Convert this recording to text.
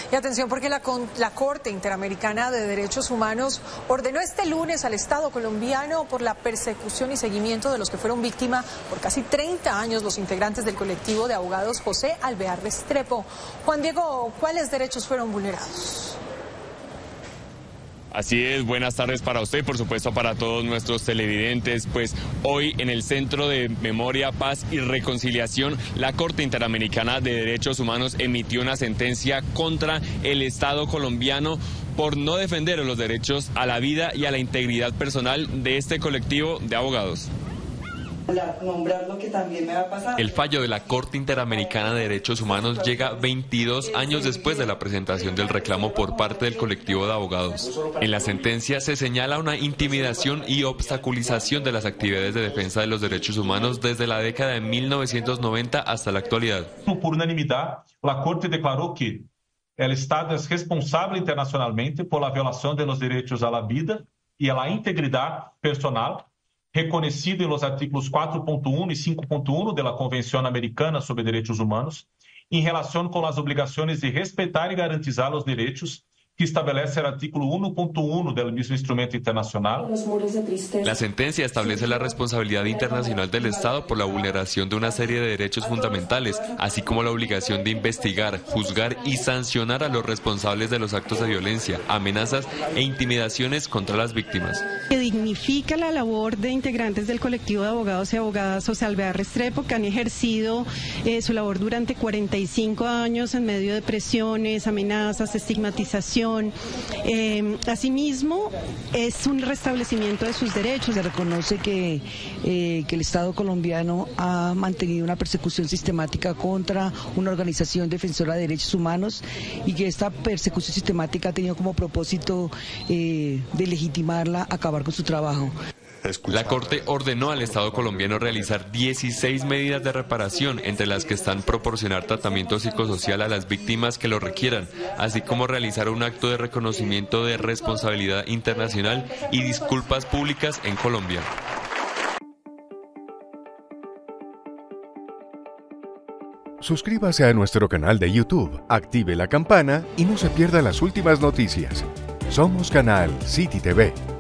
Y atención porque la Corte Interamericana de Derechos Humanos ordenó este lunes al Estado colombiano por la persecución y seguimiento de los que fueron víctimas por casi 30 años los integrantes del colectivo de abogados José Alvear Restrepo. Juan Diego, ¿cuáles derechos fueron vulnerados? Así es, buenas tardes para usted y por supuesto para todos nuestros televidentes. Pues hoy en el Centro de Memoria, Paz y Reconciliación, la Corte Interamericana de Derechos Humanos emitió una sentencia contra el Estado colombiano por no defender los derechos a la vida y a la integridad personal de este colectivo de abogados. Nombrar lo que también me va a pasar. El fallo de la Corte Interamericana de Derechos Humanos llega 22 años después de la presentación del reclamo por parte del colectivo de abogados. En la sentencia se señala una intimidación y obstaculización de las actividades de defensa de los derechos humanos desde la década de 1990 hasta la actualidad. Por unanimidad, la Corte declaró que el Estado es responsable internacionalmente por la violación de los derechos a la vida y a la integridad personal, reconhecido em los artículos 4.1 e 5.1 da Convenção Americana sobre Direitos Humanos, em relação com as obrigações de respeitar e garantizar os direitos que establece el artículo 1.1 del mismo instrumento internacional. La sentencia establece la responsabilidad internacional del Estado por la vulneración de una serie de derechos fundamentales, así como la obligación de investigar, juzgar y sancionar a los responsables de los actos de violencia, amenazas e intimidaciones contra las víctimas. Que dignifica la labor de integrantes del colectivo de abogados y abogadas José Alvear Restrepo, que han ejercido su labor durante 45 años en medio de presiones, amenazas, estigmatización. Asimismo, es un restablecimiento de sus derechos. Se reconoce que el Estado colombiano ha mantenido una persecución sistemática contra una organización defensora de derechos humanos y que esta persecución sistemática ha tenido como propósito de legitimarla, acabar con su trabajo. La Corte ordenó al Estado colombiano realizar 16 medidas de reparación, entre las que están proporcionar tratamiento psicosocial a las víctimas que lo requieran, así como realizar un acto de reconocimiento de responsabilidad internacional y disculpas públicas en Colombia. Suscríbase a nuestro canal de YouTube, active la campana y no se pierda las últimas noticias. Somos Canal City TV.